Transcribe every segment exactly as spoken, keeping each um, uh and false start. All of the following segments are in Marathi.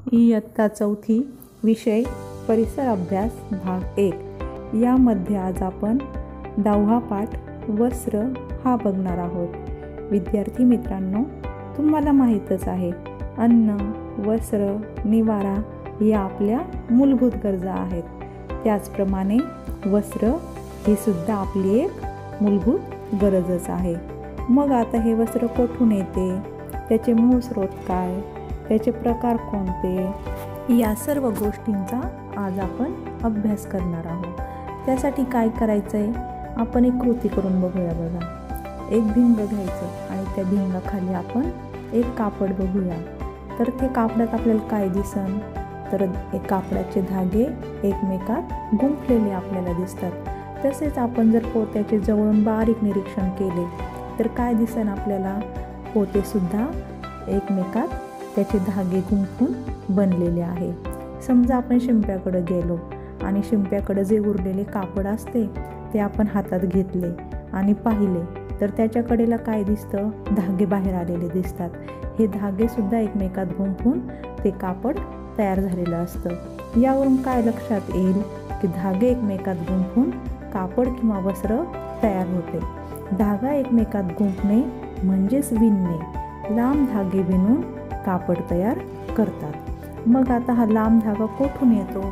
इयत्ता चौथी विषय परिसर अभ्यास भाग एक यामध्ये आज आपण दहावा पाठ वस्त्र हा बघणार आहोत। विद्यार्थी मित्रांनो, तुम्हाला माहीतच आहे अन्न, वस्त्र, निवारा या आपल्या मूलभूत गरजा आहेत। त्याचप्रमाणे वस्त्र ही सुद्धा आपली एक मूलभूत गरजच आहे। मग आता हे वस्त्र कोठून येते, त्याचे मूळ स्रोत काय, त्याचे प्रकार कोणते, या सर्व गोष्टींचा आज आपण अभ्यास करणार आहोत। त्यासाठी काय करायचं आहे, आपण एक कृती करून बघूया। बघा, एक भिंग घ्यायचं आणि त्या भिंगाखाली आपण एक कापड बघूया। तर ते कापडात आपल्याला काय दिसन, तर एक कापडाचे धागे एकमेकात गुंफलेले आपल्याला दिसतात। तसेच आपण जर पोत्याचे जवळून बारीक निरीक्षण केले तर काय दिसन आपल्याला, पोतेसुद्धा एकमेकात त्याचे धागे गुंफून बनलेले आहे। समजा आपण शिंप्याकडे गेलो आणि शिंप्याकडे जे उरलेले कापड असते ते आपण हातात घेतले आणि पाहिले तर त्याच्या कडेला काय दिसतं, धागे बाहेर आलेले दिसतात। हे धागे सुद्धा एकमेकात गुंफून ते कापड तयार झालेलं असतं। यावरून काय लक्षात येईल की धागे एकमेकात गुंफून कापड किंवा वस्त्र तयार होते। धागा एकमेकात गुंफणे म्हणजेच विणणे। लांब धागे विणून कापड तयार करतात। मग आता हा लांब धागा कोठून येतो,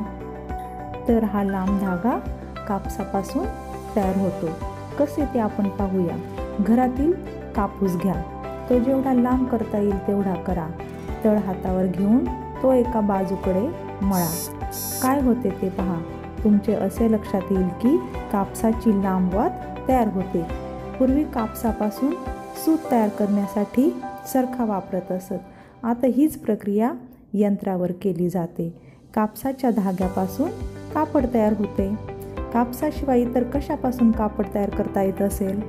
तर हा लांब धागा कापसापासून तयार होतो। कसे ते आपण पाहूया। घरातील कापूस घ्या, तो जेवढा लांब करता येईल तेवढा करा। तळ हातावर घेऊन तो एका बाजूकडे मळा। काय होते ते पहा। तुमचे असे लक्षात येईल की कापसाची लांब वात तयार होते। पूर्वी कापसापासून सूत तयार करण्यासाठी चरखा वापरत असत। आता हीच प्रक्रिया यंत्रावर केली जाते। कापसाच्या धाग्यापासून कापड तयार होते। कापसाशिवाय इतर कशापासून कापड तयार करता येत असेल,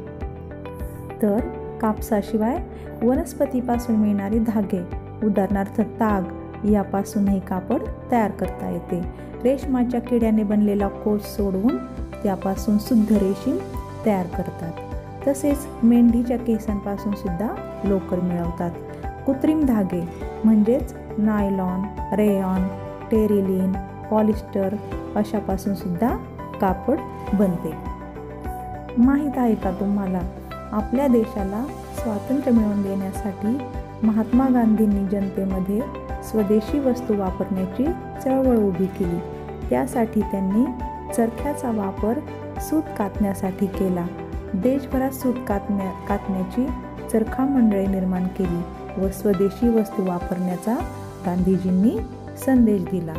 तर कापसाशिवाय वनस्पतीपासून मिळणारे धागे, उदाहरणार्थ ताग, यापासून हे कापड तयार करता येते। रेशमाच्या किड्याने बनलेला कोश सोडवून त्यापासून शुद्ध रेशीम तयार करतात। तसेच मेंढीच्या केसांपासून सुद्धा लोकर मिळवतात। कृत्रिम धागे म्हणजेच नायलॉन, रेयॉन, टेरिलिन, पॉलिस्टर अशापासून सुद्धा कापड बनते। माहीत आहे का तुम्हाला, आपल्या देशाला स्वातंत्र्य मिळवून देण्यासाठी महात्मा गांधींनी जनतेमध्ये स्वदेशी वस्तू वापरण्याची चळवळ उभी केली। त्यासाठी त्यांनी चरख्याचा वापर सूत कातण्यासाठी केला। देशभरात सूत कातण्या कातण्याची चरखा मंडळे निर्माण केली व स्वदेशी वस्तू वापरण्याचा गांधीजींनी संदेश दिला।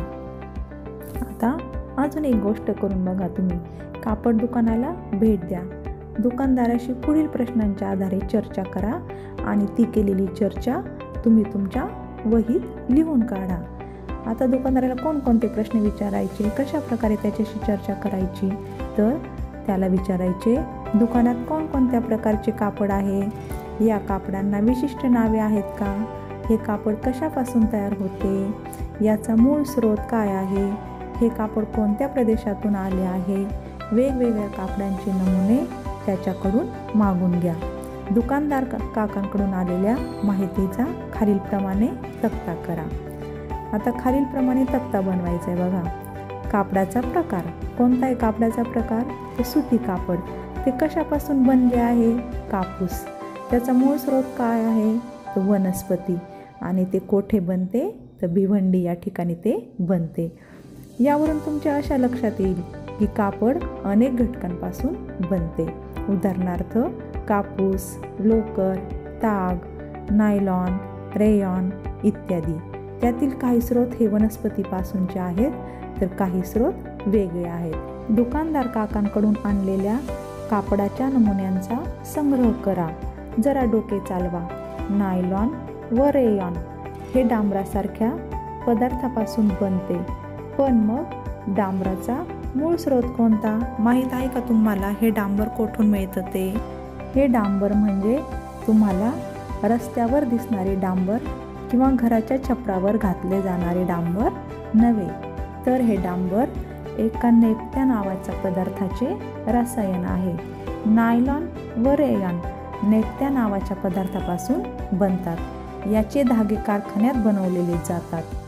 आता अजून एक गोष्ट करून बघा तुम्ही। कापड दुकानाला भेट द्या, दुकानदाराशी पुढील प्रश्नांच्या आधारे चर्चा करा आणि ती केलेली चर्चा तुम्ही तुमच्या वहीत लिहून काढा। आता दुकानदाराला कोणकोणते प्रश्न विचारायचे, कशा प्रकारे त्याच्याशी चर्चा करायची, तर त्याला विचारायचे दुकानात कोणकोणत्या प्रकारचे कापड आहे, या कापडांना विशिष्ट नावे आहेत का, हे कापड कशापासून तयार होते, याचा मूळ स्रोत काय आहे, हे कापड कोणत्या प्रदेशातून आले आहे, वेगवेगळ्या कापडांचे नमुने त्याच्याकडून मागून घ्या। दुकानदार काकांकडून आलेल्या माहितीचा खालीलप्रमाणे तक्ता करा। आता खालीलप्रमाणे तक्ता बनवायचा आहे बघा। कापडाचा प्रकार, कोणता आहे कापडाचा प्रकार, तर सुती कापड। ते कशापासून बनले आहे, कापूस। त्याचा मूळ स्रोत काय आहे, तर वनस्पती। आणि ते कोठे बनते, तर भिवंडी या ठिकाणी ते बनते। यावरून तुमच्या अशा लक्षात येईल की कापड अनेक घटकांपासून बनते। उदाहरणार्थ कापूस, लोकर, ताग, नायलॉन, रेयॉन इत्यादी। त्यातील काही स्रोत हे वनस्पतीपासूनचे आहेत तर काही स्रोत वेगळे आहेत। दुकानदार काकांकडून आणलेल्या कापडाच्या नमुन्यांचा संग्रह करा। जरा डोके चालवा। नायलॉन व रेयॉन हे डांबरासारख्या पदार्थापासून बनते, पण मग डांबराचा मूळ स्रोत कोणता, माहीत आहे का तुम्हाला, हे डांबर कोठून मिळतं ते? हे डांबर म्हणजे तुम्हाला रस्त्यावर दिसणारे डांबर किंवा घराच्या छपरावर घातले जाणारे डांबर नव्हे, तर हे डांबर एका नेपथ्या नावाच्या पदार्थाचे रसायन आहे। नायलॉन व रेयॉन नेपथ्या नावाच्या पदार्थापासून बनतात। याचे धागे कारखान्यात बनवलेले जातात।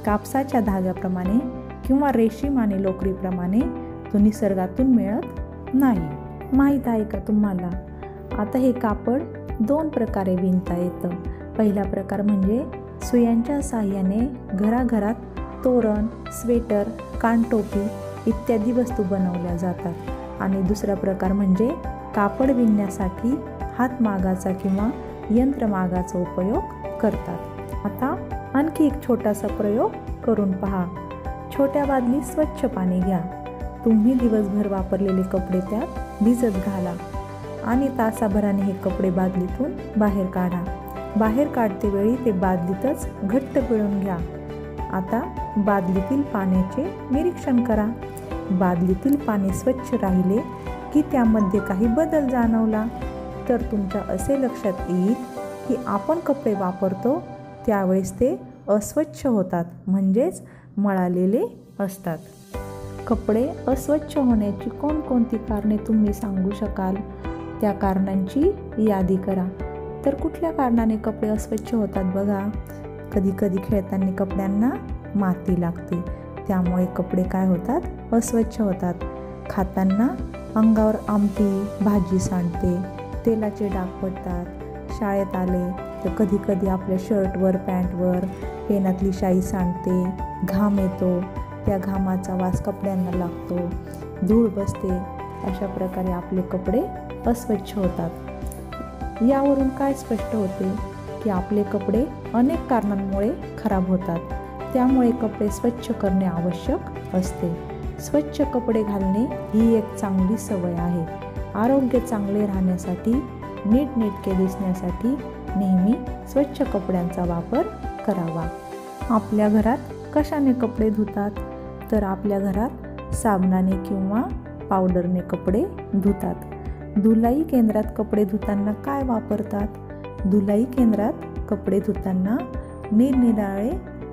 कापसाच्या धाग्याप्रमाणे किंवा रेशीम आणि लोकरीप्रमाणे तो निसर्गातून मिळत नाही. माहीत आहे का तुम्हाला? आता हे कापड दोन प्रकारे विणता येतं. पहिला प्रकार म्हणजे सुयांच्या साहाय्याने घराघरात तोरण, स्वेटर, कानटोपी इत्यादी वस्तू बनवल्या जातात. आणि दुसरा प्रकार म्हणजे कापड विणण्यासाठी हातमागाचा किंवा यंत्रमागाचा उपयोग करतात. आता आणखी एक छोटासा प्रयोग करून पहा. छोट्या बादलीत स्वच्छ पाणी घ्या. तुम्ही दिवसभर वापरलेले कपडे त्यात भिजत घाला आणि तासाभराने हे कपडे बादलीतून बाहेर काढा. बाहेर काढते वेळी ते बादलीतच घट्ट पिळून घ्या. आता बादलीतील पाण्याचे निरीक्षण करा. बादलीतील पाणी स्वच्छ राहिले की त्यामध्ये काही बदल जाणवला तर तुमच्या असे लक्षात येईल की आपण कपडे वापरतो त्यावेळेस ते अस्वच्छ होतात, म्हणजेच मळालेले असतात. कपडे अस्वच्छ होण्याची कोणकोणती कारणे तुम्ही सांगू शकाल? त्या कारणांची यादी करा. तर कुठल्या कारणाने कपडे अस्वच्छ होतात बघा. कधी कधी खेळताना कपड्यांना माती लागते, त्यामुळे कपडे काय होतात? अस्वच्छ होतात. खाताना अंगावर आमटी भाजी सांडते, तेलाचे डाग पडतात. शाळेत आले तर कधी कधी आपल्या शर्टवर, पॅन्टवर पेनातली शाई सांडते, घाम येतो, त्या घामाचा वास कपड्यांना लागतो, धूळ बसते. अशा प्रकारे आपले कपडे अस्वच्छ होतात. यावरून काय स्पष्ट होते की आपले कपडे अनेक कारणांमुळे खराब होतात. त्यामुळे कपडे स्वच्छ करणे आवश्यक असते. स्वच्छ कपडे घालणे ही एक चांगली सवय आहे. आरोग्य चांगले राहण्यासाठी, नीटनेटके दिसण्यासाठी नेहमी स्वच्छ कपड्यांचा वापर करावा. आपल्या घरात कशाने कपडे धुतात? तर आपल्या घरात साबणाने किंवा पावडरने कपडे धुतात. धुलाई केंद्रात कपडे धुताना काय वापरतात? धुलाई केंद्रात कपडे धुताना निरनिराळे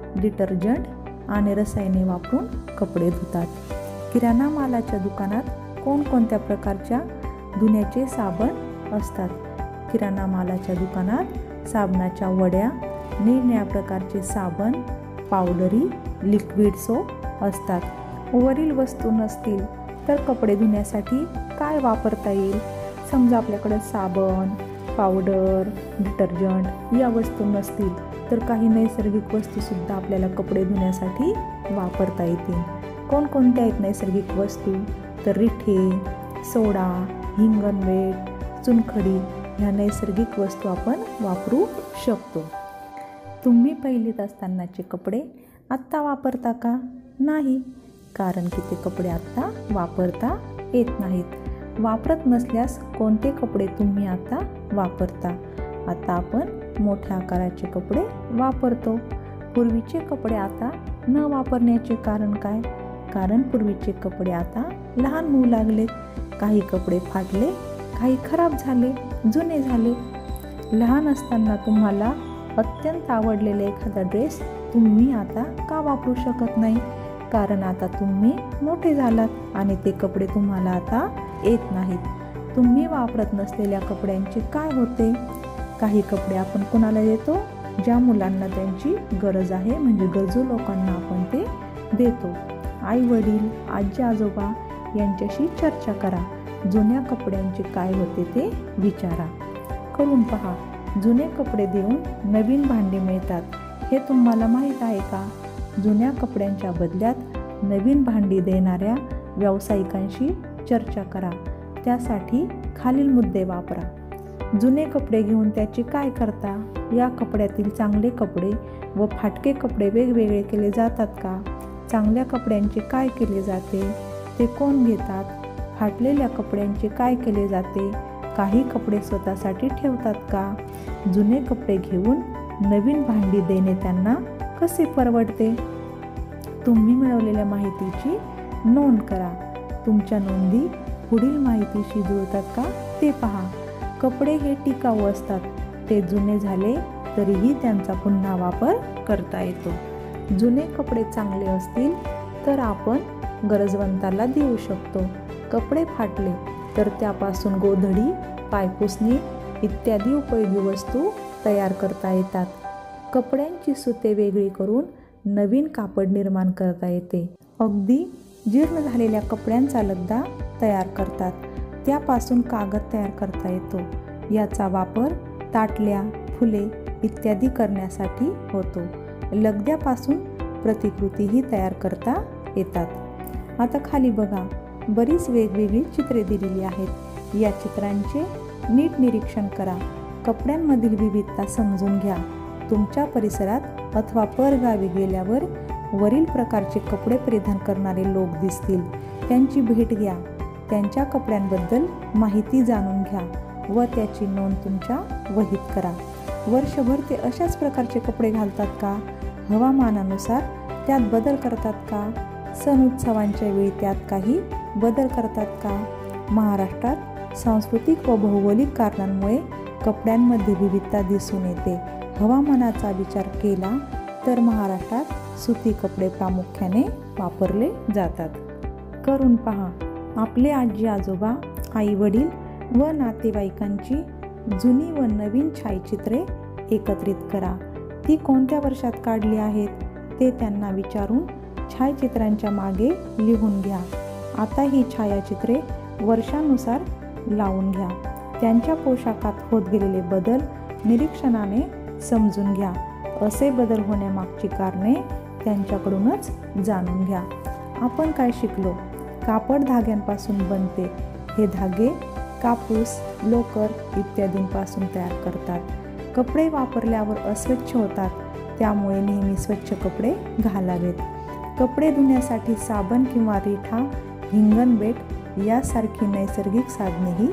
डिटर्जंट आणि रसायने वापरून कपडे धुतात. किराणा मालाच्या दुकानात कोणकोणत्या प्रकारच्या धुण्याचे साबण असतात? किराणा मालाच्या दुकानात साबणाच्या वड्या, निरनिराळ्या प्रकारचे साबण, पावडरी, लिक्विड सोप असतात. वरील वस्तू नसतील तर कपडे धुण्यासाठी काय वापरता येईल? समजा आपल्याकडे साबण, पावडर, डिटर्जंट या वस्तू नसतील तर काही नैसर्गिक वस्तूसुद्धा आपल्याला कपडे धुण्यासाठी वापरता येतील. कोणकोणत्या आहेत नैसर्गिक वस्तू? तर रिठे, सोडा, हिंगणवेट, चुनखडी ह्या नैसर्गिक वस्तू आपण वापरू शकतो. तुम्ही पहिलीत असतानाचे कपडे आत्ता वापरता का? नाही, कारण की ते कपडे आत्ता वापरता येत नाहीत. वापरत नसल्यास कोणते कपडे तुम्ही आता वापरता? आता आपण मोठ्या आकाराचे कपडे वापरतो. पूर्वीचे कपडे आता न वापरण्याचे कारण काय? कारण पूर्वीचे कपडे आता लहान होऊ लागले. काही कपडे फाटले, काही खराब झाले, जुने झाले. लहान असताना तुम्हाला अत्यंत आवडलेला एखादा ड्रेस तुम्ही आता का वापरू शकत नाही? कारण आता तुम्ही मोठे झालात आणि ते कपडे तुम्हाला आता येत नाहीत. तुम्ही वापरत नसलेल्या कपड्यांचे काय होते? काही कपडे आपण कुणाला देतो? ज्या मुलांना त्यांची गरज आहे, म्हणजे गरजू लोकांना आपण ते देतो. आई वडील, आजी आजोबा यांच्याशी चर्चा करा. जुन्या कपड्यांचे काय होते ते विचारा. करून पहा. जुने कपडे देऊन नवीन भांडी मिळतात, हे तुम्हाला माहीत आहे का? जुन्या कपड्यांच्या बदल्यात नवीन भांडी देणाऱ्या व्यावसायिकांशी चर्चा करा. त्यासाठी खालील मुद्दे वापरा. जुने कपडे घेऊन त्याचे काय करता? या कपड्यातील चांगले कपडे व फाटके कपडे वेगवेगळे केले जातात का? चांगल्या कपड्यांचे काय केले जाते? ते कोण घेतात? फाटलेल्या कपड्यांचे काय केले जाते? काही कपडे स्वतःसाठी ठेवतात का? जुने कपडे घेऊन नवीन भांडी देणे त्यांना कसे परवडते? तुम्ही मिळवलेल्या माहितीची नोंद करा. तुमच्या नोंदी पुढील माहितीशी जुळतात का ते पहा. कपडे हे टिकाऊ असतात. ते जुने झाले तरीही त्यांचा पुन्हा वापर करता येतो. जुने कपडे चांगले असतील तर आपण गरजवंताला देऊ शकतो. कपडे फाटले तर त्यापासून गोधडी, पायपुसणी इत्यादी उपयोगी वस्तू तयार करता येतात. कपड्यांची सुते वेगळी करून नवीन कापड निर्माण करता येते. अगदी जीर्ण झालेल्या कपड्यांचा लगदा तयार करतात. त्यापासून कागद तयार करता येतो. याचा वापर ताटल्या, फुले इत्यादी करण्यासाठी होतो. लगद्यापासून प्रतिकृतीही तयार करता येतात. आता खाली बघा, बरीच वेगवेगळी चित्रे दिलेली आहेत. या चित्रांचे नीट निरीक्षण करा. कपड्यांमधील विविधता समजून घ्या. तुमच्या परिसरात अथवा परगावी गेल्यावर वरील प्रकारचे कपडे परिधान करणारे लोक दिसतील. त्यांची भेट घ्या. त्यांच्या कपड्यांबद्दल माहिती जाणून घ्या व त्याची नोंद तुमच्या वहीत करा. वर्षभर ते अशाच प्रकारचे कपडे घालतात का? हवामानानुसार त्यात बदल करतात का? सण उत्सवांच्या वेळी त्यात काही बदल करतात का? महाराष्ट्रात सांस्कृतिक व भौगोलिक कारणांमुळे कपड्यांमध्ये विविधता दिसून येते. हवामानाचा विचार केला तर महाराष्ट्रात सुती कपडे प्रामुख्याने वापरले जातात. करून पहा. आपले आजी आजोबा, आई वडील व नातेवाईकांची जुनी व नवीन छायाचित्रे एकत्रित करा. ती कोणत्या वर्षात काढली आहेत ते त्यांना विचारून छायाचित्रांच्या मागे लिहून घ्या. आता ही छायाचित्रे वर्षानुसार लावून घ्या. त्यांच्या पोशाखात होत गेलेले बदल निरीक्षणाने समजून घ्या. असे बदल होण्यामागची कारणे त्यांच्याकडूनच जाणून घ्या. आपण काय शिकलो? कापड धाग्यांपासून बनते. हे धागे कापूस, लोकर इत्यादींपासून तयार करतात. कपडे वापरल्यावर अस्वच्छ होतात, त्यामुळे नेहमी स्वच्छ कपडे घालावेत. कपडे धुण्यासाठी साबण किंवा रिठा, हिंगणबेट यासारखी नैसर्गिक साधनेही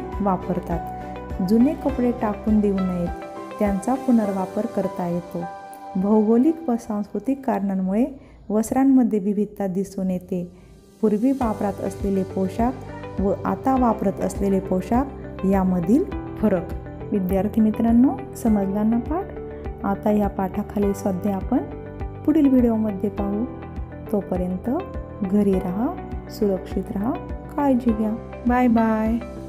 वापरतात. जुने कपडे टाकून देऊ नयेत. त्यांचा पुनर्वापर करता येतो. भौगोलिक व सांस्कृतिक कारणांमुळे वस्त्रांमध्ये विविधता दिसून येते. पूर्वी वापरात असलेले पोशाख व आता वापरत असलेले पोशाख यामधील फरक. विद्यार्थी मित्रांनो, समजला ना पाठ? आता या पाठाखालील स्वाध्याय आपण पुढील व्हिडिओमध्ये पाहू. तोपर्यंत घरी राहा, सुरक्षित राहा, काळजी घ्या. Bye bye.